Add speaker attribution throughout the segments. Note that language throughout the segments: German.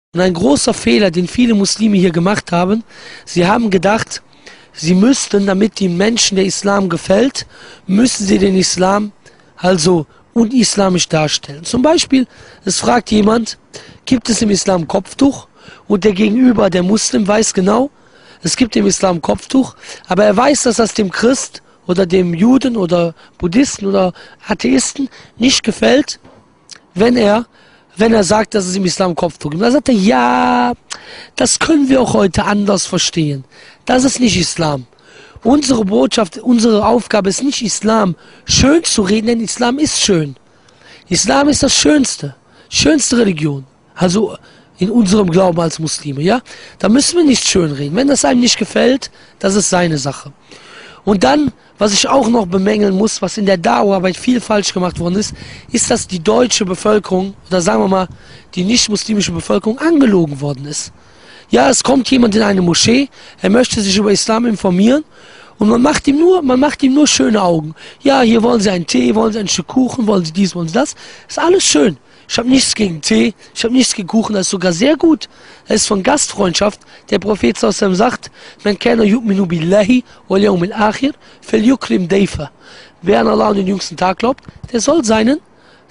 Speaker 1: Und ein großer Fehler, den viele Muslime hier gemacht haben, sie haben gedacht, sie müssten, damit den Menschen der Islam gefällt, müssen sie den Islam also unislamisch darstellen. Zum Beispiel, es fragt jemand, gibt es im Islam Kopftuch? Und der Gegenüber, der Muslim, weiß genau, es gibt im Islam Kopftuch, aber er weiß, dass das dem Christ oder dem Juden oder Buddhisten oder Atheisten nicht gefällt, wenn er sagt, dass es im Islam Kopftuch gibt. Dann sagt er, ja, das können wir auch heute anders verstehen. Das ist nicht Islam. Unsere Botschaft, unsere Aufgabe ist nicht Islam schön zu reden, denn Islam ist schön. Islam ist das schönste Religion. Also in unserem Glauben als Muslime, ja? Da müssen wir nicht schön reden. Wenn das einem nicht gefällt, das ist seine Sache. Und dann, was ich auch noch bemängeln muss, was in der Da'wah viel falsch gemacht worden ist, ist, dass die deutsche Bevölkerung, oder sagen wir mal, die nicht-muslimische Bevölkerung angelogen worden ist. Ja, es kommt jemand in eine Moschee, er möchte sich über Islam informieren und man macht ihm nur schöne Augen. Ja, hier wollen Sie einen Tee, wollen Sie ein Stück Kuchen, wollen Sie dies, wollen Sie das. Ist alles schön. Ich habe nichts gegen Tee, ich habe nichts gegen Kuchen, das ist sogar sehr gut. Das ist von Gastfreundschaft. Der Prophet sagt, man kana yu'minu billahi wal yawmil akhir falyukrim dayfa. Wer an Allah und den jüngsten Tag glaubt, der soll seinen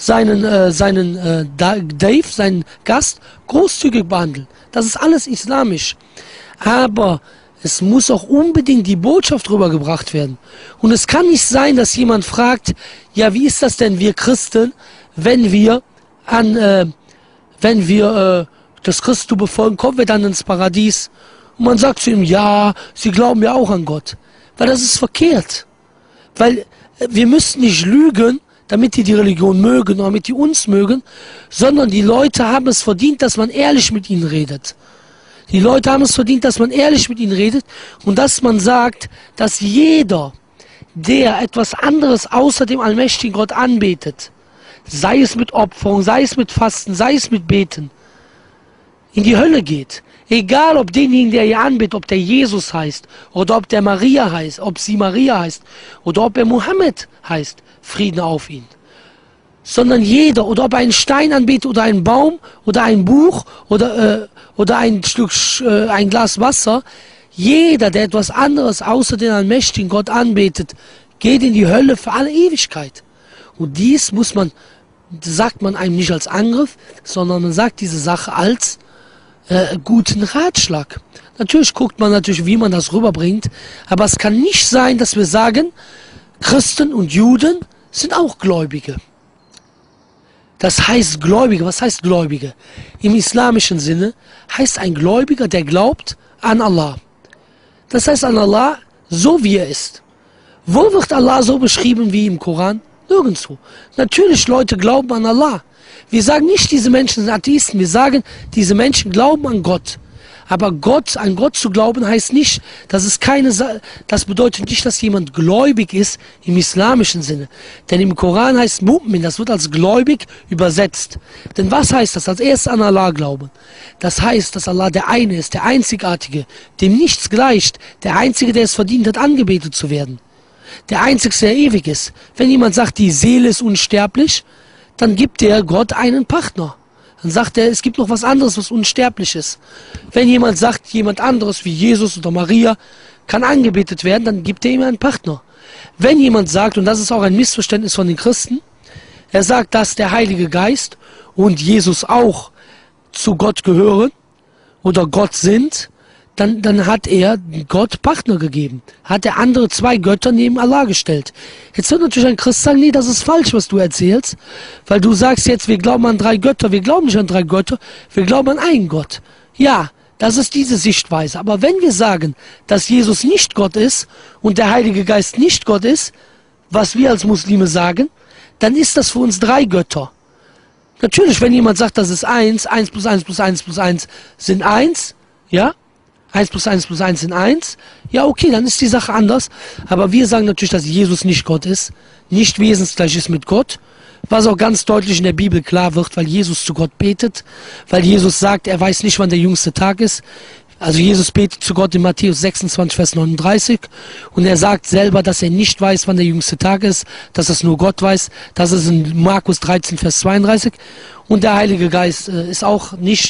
Speaker 1: Gast großzügig behandeln. Das ist alles islamisch. Aber es muss auch unbedingt die Botschaft rübergebracht werden. Und es kann nicht sein, dass jemand fragt, ja, wie ist das denn, wir Christen, wenn wir das Christentum befolgen, kommen wir dann ins Paradies. Und man sagt zu ihm, ja, sie glauben ja auch an Gott. Weil das ist verkehrt. Weil wir müssen nicht lügen, damit die Religion mögen oder damit die uns mögen, sondern die Leute haben es verdient, dass man ehrlich mit ihnen redet. Die Leute haben es verdient, dass man ehrlich mit ihnen redet und dass man sagt, dass jeder, der etwas anderes außer dem allmächtigen Gott anbetet, sei es mit Opferung, sei es mit Fasten, sei es mit Beten, in die Hölle geht. Egal, ob denjenigen, der ihr anbetet, ob der Jesus heißt, oder ob der Maria heißt, ob sie Maria heißt, oder ob er Mohammed heißt, Frieden auf ihn. Sondern jeder, oder ob er einen Stein anbetet, oder einen Baum, oder ein Buch, oder ein Glas Wasser, jeder, der etwas anderes außer den allmächtigen Gott anbetet, geht in die Hölle für alle Ewigkeit. Und dies sagt man einem nicht als Angriff, sondern man sagt diese Sache als guten Ratschlag. Natürlich guckt man wie man das rüberbringt, aber es kann nicht sein, dass wir sagen, Christen und Juden sind auch Gläubige. Das heißt Gläubige, was heißt Gläubige? Im islamischen Sinne heißt ein Gläubiger, der glaubt an Allah. Das heißt an Allah, so wie er ist. Wo wird Allah so beschrieben wie im Koran? Nirgendwo. Natürlich, Leute glauben an Allah. Wir sagen nicht, diese Menschen sind Atheisten. Wir sagen, diese Menschen glauben an Gott. Aber an Gott zu glauben heißt nicht, das bedeutet nicht, dass jemand gläubig ist im islamischen Sinne. Denn im Koran heißt Mu'min, das wird als gläubig übersetzt. Denn was heißt das? Als erstes an Allah glauben. Das heißt, dass Allah der eine ist, der Einzigartige, dem nichts gleicht, der Einzige, der es verdient hat, angebetet zu werden. Der Einzige, der ewig ist. Wenn jemand sagt, die Seele ist unsterblich, dann gibt der Gott einen Partner. Dann sagt er, es gibt noch was anderes, was unsterblich ist. Wenn jemand sagt, jemand anderes wie Jesus oder Maria kann angebetet werden, dann gibt er ihm einen Partner. Wenn jemand sagt, und das ist auch ein Missverständnis von den Christen, er sagt, dass der Heilige Geist und Jesus auch zu Gott gehören oder Gott sind, dann hat er Gott Partner gegeben. Hat er andere zwei Götter neben Allah gestellt. Jetzt wird natürlich ein Christ sagen, nee, das ist falsch, was du erzählst, weil du sagst jetzt, wir glauben an 3 Götter. Wir glauben nicht an 3 Götter, wir glauben an einen Gott. Ja, das ist diese Sichtweise. Aber wenn wir sagen, dass Jesus nicht Gott ist und der Heilige Geist nicht Gott ist, was wir als Muslime sagen, dann ist das für uns 3 Götter. Natürlich, wenn jemand sagt, das ist 1, 1 plus 1 plus 1 plus 1 sind 1, ja, 1 plus 1 plus 1 sind 1. Ja, okay, dann ist die Sache anders. Aber wir sagen natürlich, dass Jesus nicht Gott ist, nicht wesensgleich ist mit Gott, was auch ganz deutlich in der Bibel klar wird, weil Jesus zu Gott betet, weil Jesus sagt, er weiß nicht, wann der jüngste Tag ist. Also Jesus betet zu Gott in Matthäus 26, Vers 39 und er sagt selber, dass er nicht weiß, wann der jüngste Tag ist, dass es nur Gott weiß. Das ist in Markus 13, Vers 32. Und der Heilige Geist ist auch nicht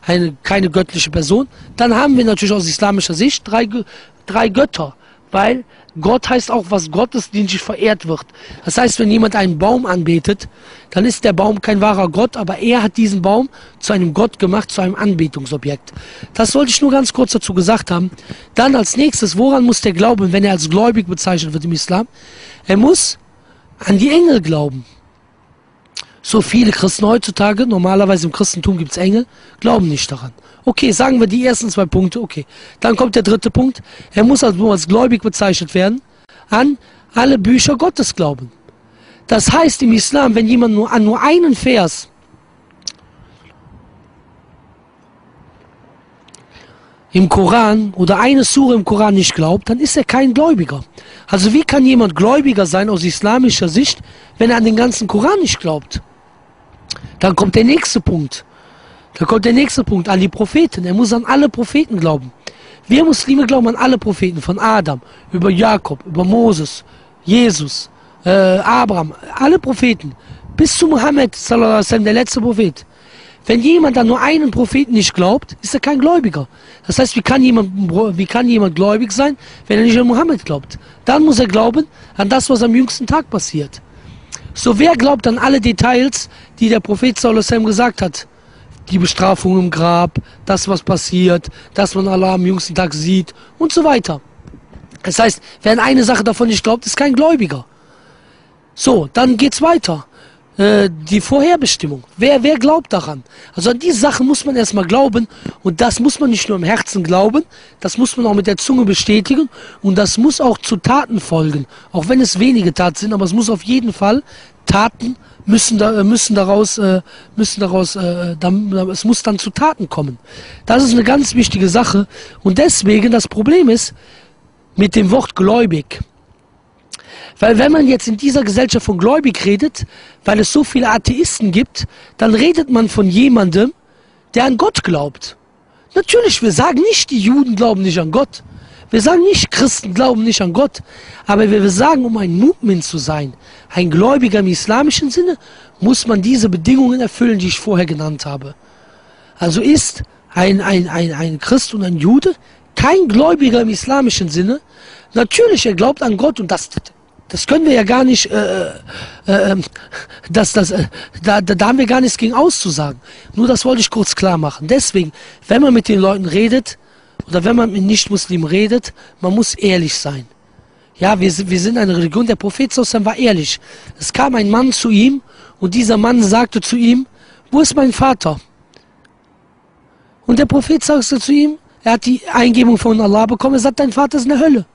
Speaker 1: keine göttliche Person, dann haben wir natürlich aus islamischer Sicht drei Götter, weil Gott heißt auch, was gottesdienstlich verehrt wird. Das heißt, wenn jemand einen Baum anbetet, dann ist der Baum kein wahrer Gott, aber er hat diesen Baum zu einem Gott gemacht, zu einem Anbetungsobjekt. Das wollte ich nur ganz kurz dazu gesagt haben. Dann als nächstes, woran muss der glauben, wenn er als gläubig bezeichnet wird im Islam? Er muss an die Engel glauben. So viele Christen heutzutage, normalerweise im Christentum gibt es Engel, glauben nicht daran. Okay, sagen wir die ersten 2 Punkte, okay. Dann kommt der 3. Punkt. Er muss also als gläubig bezeichnet werden, an alle Bücher Gottes glauben. Das heißt im Islam, wenn jemand nur an einen Vers im Koran oder eine Sure im Koran nicht glaubt, dann ist er kein Gläubiger. Also wie kann jemand Gläubiger sein aus islamischer Sicht, wenn er an den ganzen Koran nicht glaubt? Dann kommt der nächste Punkt. An die Propheten. Er muss an alle Propheten glauben. Wir Muslime glauben an alle Propheten, von Adam, über Jakob, über Moses, Jesus, Abraham, alle Propheten, bis zu Mohammed, sallallahu alaihi wasallam, der letzte Prophet. Wenn jemand an nur einen Propheten nicht glaubt, ist er kein Gläubiger. Das heißt, wie kann jemand gläubig sein, wenn er nicht an Mohammed glaubt? Dann muss er glauben an das, was am jüngsten Tag passiert. So, wer glaubt an alle Details, die der Prophet sallallahu alaihi wasallam gesagt hat? Die Bestrafung im Grab, das, was passiert, dass man Allah am jüngsten Tag sieht und so weiter. Das heißt, wer an eine Sache davon nicht glaubt, ist kein Gläubiger. So, dann geht's weiter. Die Vorherbestimmung. Wer glaubt daran? Also an diese Sachen muss man erstmal glauben, und das muss man nicht nur im Herzen glauben, das muss man auch mit der Zunge bestätigen, und das muss auch zu Taten folgen. Auch wenn es wenige Taten sind, aber es muss auf jeden Fall Taten es muss dann zu Taten kommen. Das ist eine ganz wichtige Sache, und deswegen das Problem ist mit dem Wort gläubig. Weil wenn man jetzt in dieser Gesellschaft von gläubig redet, weil es so viele Atheisten gibt, dann redet man von jemandem, der an Gott glaubt. Natürlich, wir sagen nicht, die Juden glauben nicht an Gott. Wir sagen nicht, Christen glauben nicht an Gott. Aber wir sagen, um ein Mu'min zu sein, ein Gläubiger im islamischen Sinne, muss man diese Bedingungen erfüllen, die ich vorher genannt habe. Also ist ein Christ und ein Jude kein Gläubiger im islamischen Sinne. Natürlich, er glaubt an Gott, und das können wir ja gar nicht, da haben wir gar nichts gegen auszusagen. Nur das wollte ich kurz klar machen. Deswegen, wenn man mit den Leuten redet, oder wenn man mit Nicht-Muslimen redet, man muss ehrlich sein. Ja, wir sind eine Religion, der Prophet sallallahu war ehrlich. Es kam ein Mann zu ihm, und dieser Mann sagte zu ihm, wo ist mein Vater? Und der Prophet sagte zu ihm, er hat die Eingebung von Allah bekommen, er sagt, dein Vater ist in der Hölle.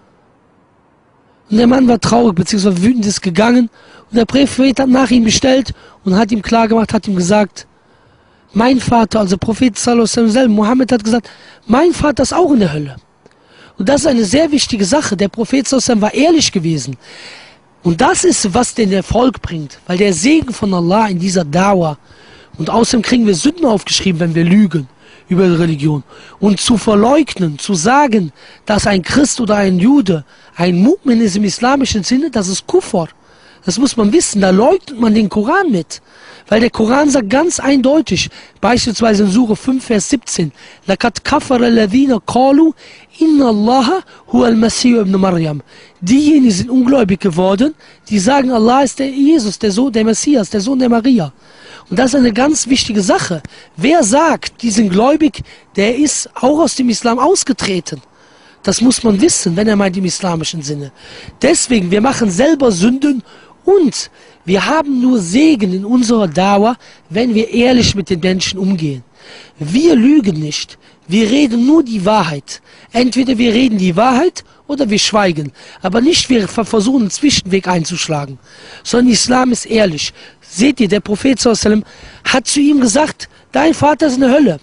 Speaker 1: Und der Mann war traurig, beziehungsweise wütend, ist gegangen, und der Prophet hat nach ihm bestellt und hat ihm klar gemacht, hat ihm gesagt, mein Vater, also Prophet sallallahu alaihi wasallam, Mohammed hat gesagt, mein Vater ist auch in der Hölle. Und das ist eine sehr wichtige Sache. Der Prophet sallallahu alaihi wasallam war ehrlich gewesen. Und das ist, was den Erfolg bringt, weil der Segen von Allah in dieser Dauer, und außerdem kriegen wir Sünden aufgeschrieben, wenn wir lügen über die Religion. Und zu verleugnen, zu sagen, dass ein Christ oder ein Jude ein Mu'min ist im islamischen Sinne, das ist Kufr. Das muss man wissen, da leugnet man den Koran mit. Weil der Koran sagt ganz eindeutig, beispielsweise in Sure 5, Vers 17, لَقَدْ كَفَرَ الَّذِينَ قَالُوا إِنَّ اللَّهَ هُوَ الْمَسِيحُ ibn Maryam. Diejenigen sind ungläubig geworden, die sagen, Allah ist der Jesus, der Sohn der Messias, der Sohn der Maria. Und das ist eine ganz wichtige Sache. Wer sagt, die sind gläubig, der ist auch aus dem Islam ausgetreten. Das muss man wissen, wenn er meint im islamischen Sinne. Deswegen, wir machen selber Sünden, und wir haben nur Segen in unserer Dauer, wenn wir ehrlich mit den Menschen umgehen. Wir lügen nicht, wir reden nur die Wahrheit. Entweder wir reden die Wahrheit oder wir schweigen. Aber nicht, wir versuchen einen Zwischenweg einzuschlagen. Sondern Islam ist ehrlich. Seht ihr, der Prophet sallallahu alaihi wasallam hat zu ihm gesagt, dein Vater ist in der Hölle.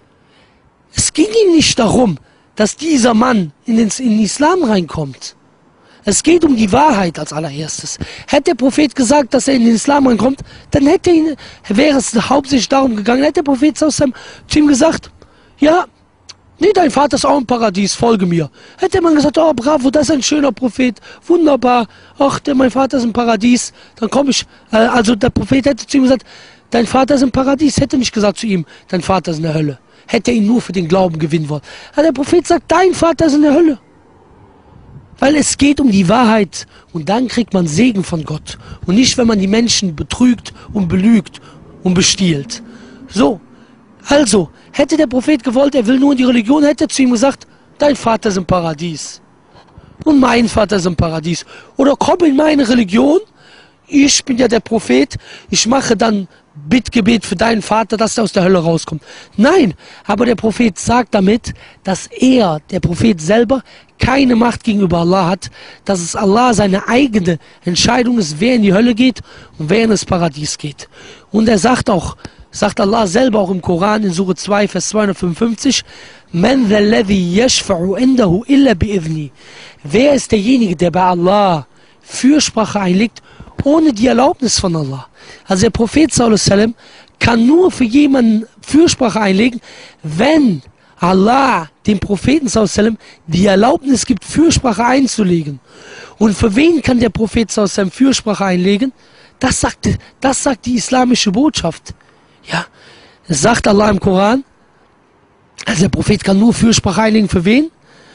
Speaker 1: Es ging ihm nicht darum, dass dieser Mann in den Islam reinkommt. Es geht um die Wahrheit als allererstes. Hätte der Prophet gesagt, dass er in den Islam reinkommt, dann wäre es hauptsächlich darum gegangen, hätte der Prophet zu ihm gesagt, ja, nee, dein Vater ist auch im Paradies, folge mir. Hätte man gesagt, oh bravo, das ist ein schöner Prophet, wunderbar, ach, mein Vater ist im Paradies, dann komme ich. Also der Prophet hätte zu ihm gesagt, dein Vater ist im Paradies. Hätte nicht gesagt zu ihm, dein Vater ist in der Hölle. Hätte er ihn nur für den Glauben gewinnen wollen. Aber der Prophet sagt, dein Vater ist in der Hölle. Weil es geht um die Wahrheit. Und dann kriegt man Segen von Gott. Und nicht, wenn man die Menschen betrügt und belügt und bestiehlt. So. Also, hätte der Prophet gewollt, er will nur in die Religion, hätte er zu ihm gesagt, dein Vater ist im Paradies. Und mein Vater ist im Paradies. Oder komm in meine Religion. Ich bin ja der Prophet. Ich mache dann Bittgebet für deinen Vater, dass er aus der Hölle rauskommt. Nein, aber der Prophet sagt damit, dass er, der Prophet selber, keine Macht gegenüber Allah hat, dass es Allah seine eigene Entscheidung ist, wer in die Hölle geht und wer in das Paradies geht. Und er sagt auch, sagt Allah selber auch im Koran in Sure 2, Vers 255, Man dha alladhi yashfa'u indahu illa bi'idhni. Wer ist derjenige, der bei Allah Fürsprache einlegt, ohne die Erlaubnis von Allah? Also der Prophet sallallahu alaihi wasallam kann nur für jemanden Fürsprache einlegen, wenn Allah dem Propheten sallallahu alaihi wasallam die Erlaubnis gibt, Fürsprache einzulegen. Und für wen kann der Prophet sallallahu alaihi wasallam Fürsprache einlegen? Das sagt die islamische Botschaft. Ja, es sagt Allah im Koran, also der Prophet kann nur Fürsprache einlegen für wen?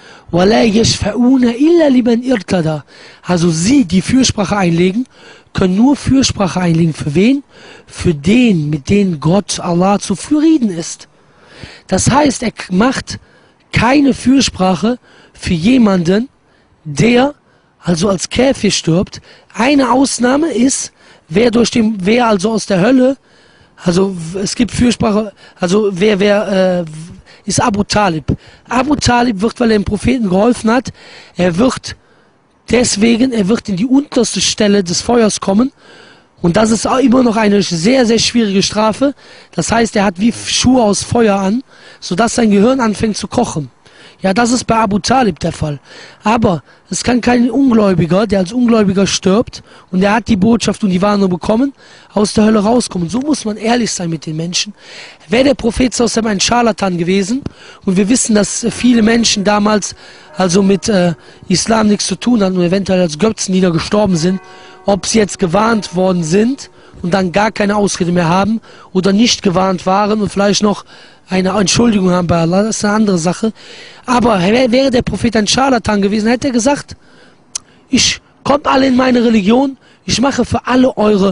Speaker 1: Also sie, die Fürsprache einlegen, können nur Fürsprache einlegen für wen? Für den, mit dem Gott, Allah, zufrieden ist. Das heißt, er macht keine Fürsprache für jemanden, der also als Käfir stirbt. Eine Ausnahme ist, wer also aus der Hölle, also es gibt Fürsprache, also wer ist Abu Talib. Abu Talib wird, weil er dem Propheten geholfen hat, er wird in die unterste Stelle des Feuers kommen. Und das ist auch immer noch eine sehr, sehr schwierige Strafe. Das heißt, er hat wie Schuhe aus Feuer an, sodass sein Gehirn anfängt zu kochen. Ja, das ist bei Abu Talib der Fall. Aber es kann kein Ungläubiger, der als Ungläubiger stirbt und der hat die Botschaft und die Warnung bekommen, aus der Hölle rauskommen. So muss man ehrlich sein mit den Menschen. Wäre der Prophet sallallahu alaihi wasallam ein Scharlatan gewesen, und wir wissen, dass viele Menschen damals also mit Islam nichts zu tun hatten und eventuell als Götzendiener gestorben sind, ob sie jetzt gewarnt worden sind und dann gar keine Ausrede mehr haben oder nicht gewarnt waren und vielleicht noch eine Entschuldigung haben bei Allah, das ist eine andere Sache. Aber wäre der Prophet ein Scharlatan gewesen, hätte er gesagt, kommt alle in meine Religion, ich mache für eure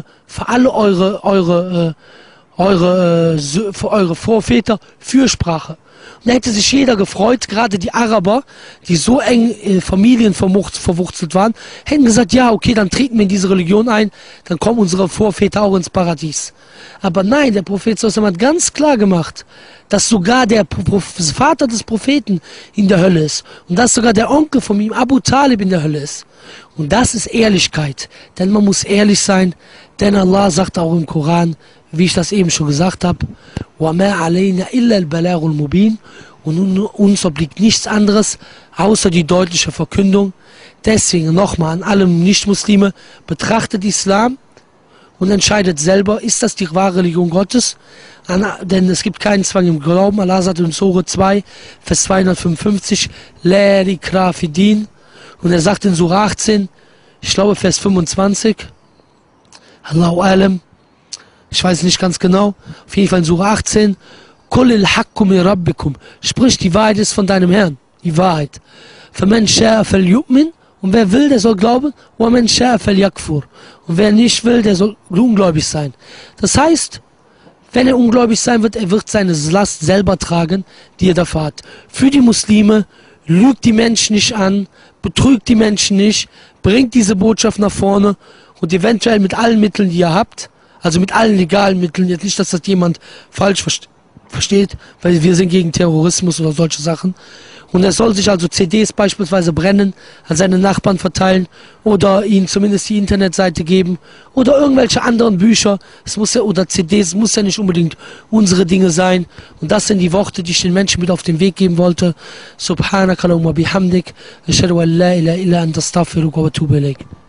Speaker 1: Vorväter Fürsprache. Und da hätte sich jeder gefreut, gerade die Araber, die so eng in Familien verwurzelt waren, hätten gesagt, ja, okay, dann treten wir in diese Religion ein, dann kommen unsere Vorväter auch ins Paradies. Aber nein, der Prophet sallallahu alaihi wasallam hat ganz klar gemacht, dass sogar der Vater des Propheten in der Hölle ist und dass sogar der Onkel von ihm, Abu Talib, in der Hölle ist. Und das ist Ehrlichkeit, denn man muss ehrlich sein, denn Allah sagt auch im Koran, wie ich das eben schon gesagt habe, وَمَا عَلَيْنَا إِلَّا الْبَلَاغُ الْمُبِينُ, und uns obliegt nichts anderes, außer die deutliche Verkündung. Deswegen nochmal an alle Nichtmuslime, betrachtet Islam und entscheidet selber, ist das die wahre Religion Gottes? Denn es gibt keinen Zwang im Glauben. Allah sagt in Sure 2, Vers 255, La ikraha fid-din. Und er sagt in Sure 18, ich glaube Vers 25, Allahu alam, ich weiß nicht ganz genau, auf jeden Fall in Sure 18, Qulil haqqu min rabbikum, sprich, die Wahrheit ist von deinem Herrn, die Wahrheit. Faman sha'a falyu'min, und wer will, der soll glauben, wa man sha'a falyakfur, und wer nicht will, der soll ungläubig sein. Das heißt, wenn er ungläubig sein wird, er wird seine Last selber tragen, die er dafür hat. Für die Muslime, lügt die Menschen nicht an, betrügt die Menschen nicht, bringt diese Botschaft nach vorne und eventuell mit allen Mitteln, die ihr habt, also mit allen legalen Mitteln, jetzt nicht, dass das jemand falsch versteht, weil wir sind gegen Terrorismus oder solche Sachen. Und er soll sich also CDs beispielsweise brennen, an seine Nachbarn verteilen oder ihnen zumindest die Internetseite geben oder irgendwelche anderen Bücher. Es muss ja, oder CDs, muss ja nicht unbedingt unsere Dinge sein. Und das sind die Worte, die ich den Menschen mit auf den Weg geben wollte. Subhanakallahumma bihamdik, ashhadu an la ilaha illa anta astaghfiruka wa atubu ilaik.